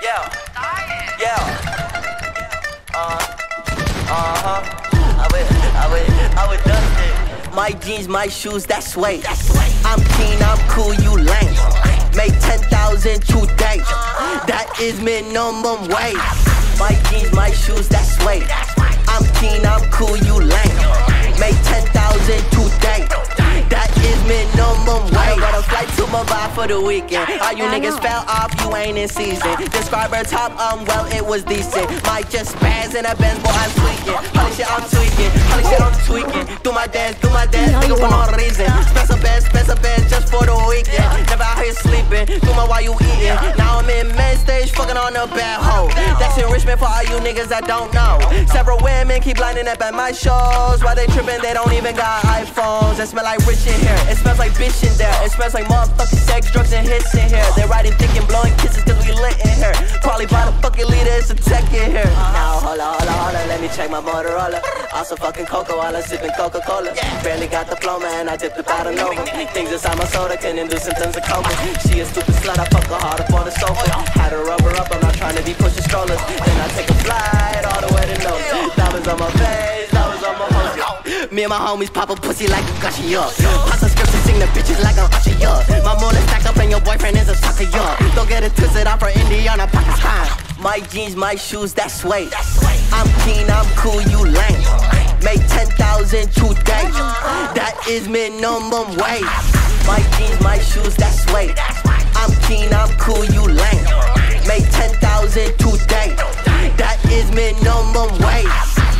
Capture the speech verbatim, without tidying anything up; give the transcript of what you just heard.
Yeah, yeah. Uh, uh-huh. I would, I would, I would dust it. My jeans, my shoes, that's Suede. I'm keen, I'm cool, you lame. Make ten thousand today. That is minimum wage. My jeans, my shoes, that's Suede. I'm keen, I'm cool, you lame. Make ten thousand today. That is minimum wage. Got a flight to Mumbai for the weekend. All you niggas fell off, you ain't in season. Describe her top, um, well, it was decent. Might just spaz in a Benz, boy, I'm tweaking. Holy shit, I'm tweaking. Holy shit, I'm tweaking. Do my dance, do my dance, nigga, for no reason. Spend some bands, spend some bands just for the weekend. Never out here sleeping, do my while you eating. Now I'm in main stage, fucking on a bad hoe. That's enrichment for all you niggas that don't know. Several women keep lining up at my shows. While they tripping, they don't even got iPhones. That smell like rich in here, it smells like bitch in there. It smells like motherfucking sex, drugs, and hits in here. They riding thick and blowing kisses cause we lit in here. Probably by the fucking leader, it's a tech in here. Now holla, holla, holla, let me check my Motorola. Also fucking cocoa while I'm sipping Coca-Cola. Barely got the flow, man, I dipped the bottle over. Things inside my soda can induce symptoms of coma. She a stupid slut, I fuck her hard up on the sofa. Had to rub her up, I'm not trying to be pushing strollers. Then I take a flight all the way to Nova. Diamonds on my face, diamonds on my hoes. Me and my homies pop a pussy like a gushy up. Pop some scripts and sing the bitches like I'm usher up. My mullet stack up and your boyfriend is a sucker up. Don't get it twisted, I'm from Indiana, Pakistan. My jeans, my shoes, that's Suede. I'm keen, I'm cool, you lame. Make ten thousand today. That is minimum wage. My jeans, my shoes, that's Suede. I'm keen, I'm cool, you lame. Make ten thousand today. That is minimum wage.